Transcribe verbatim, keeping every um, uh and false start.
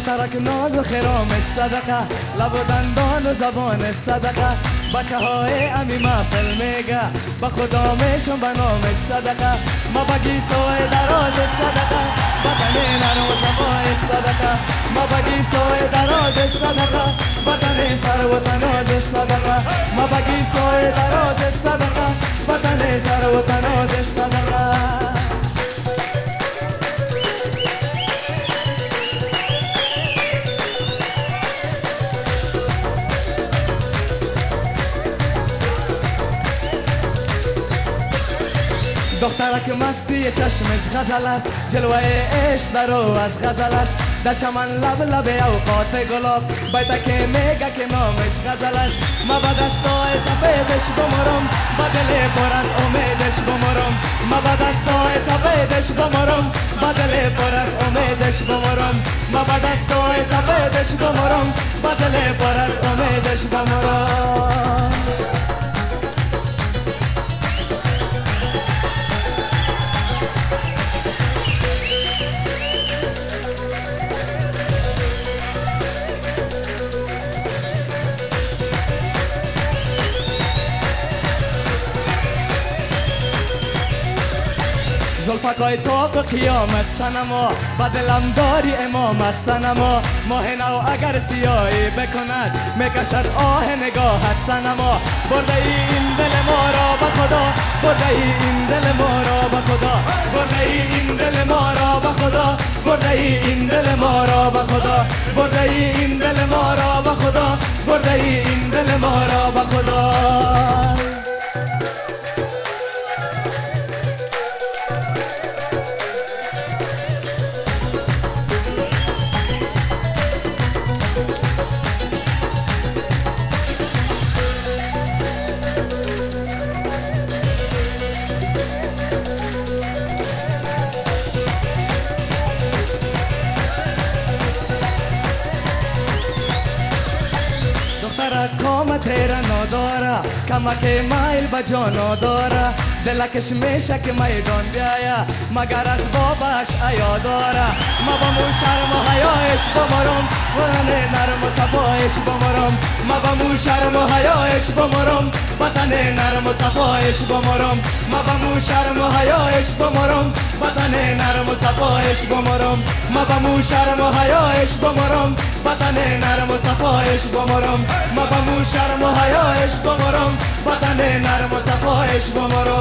دخترک ناز و خرامش صدقه، لب و دندان و زبانت صدقه، بچه های امی محفل میگه به خدا میشون به نامش صدقه، ما بگی سوی دراز صدقه، بدن نرم و صفای صدقه، ما بگی سوی دراز صدقه، بدن سر و تناز صدقه، ما بگی سوی دراز صدقه، بدن سر و تناز صدقه. دخترک مستی چشمش غزل است، جلوه عشق در او از غزل است، در چمن لب لب اوقات گلاب بیت که میگه که نامش غزل است. ما با دستای سفیدش بمرم، با دل پر از امیدش بمرم، ما با دستای سفیدش بمرم، با دل پر از امیدش بمرم، ما با دستای سفیدش بمرم، با دل پر از امیدش بمرم. زلفکای تو تو قیامت صنما، با دلم داری امامت صنما، ماه نو اگر سیاهی بکند میکشد آه نگاهت صنما. برده ای این دل ما را به خدا، برده ای این دل ما را به خدا، برده ای این دل ما را به خدا، برده ای این دل ما را به خدا، برده ای این دل ما را به خدا، برده ای این دل ما را به خدا. کام تیره نداره، کمک مایل به جا نداره، دلکش میشه که میدان بیایه مگر از بابش عیا داره. ما با مو شرم و حیایش بمرم، ورن نرم و صفایش بمرم، ما با مو شرم و حیایش بمرم، بدن نرم و صفایش بمرم، ما با مو شرم و حیایش بمرم، بدن نرم و صفایش بمرم، ما با مو شرم و حیایش بمرم، بدن نرم و صفایش بمرم، ما با مو شرم و حیایش بمرم، بدن نرم و صفایش بمرم.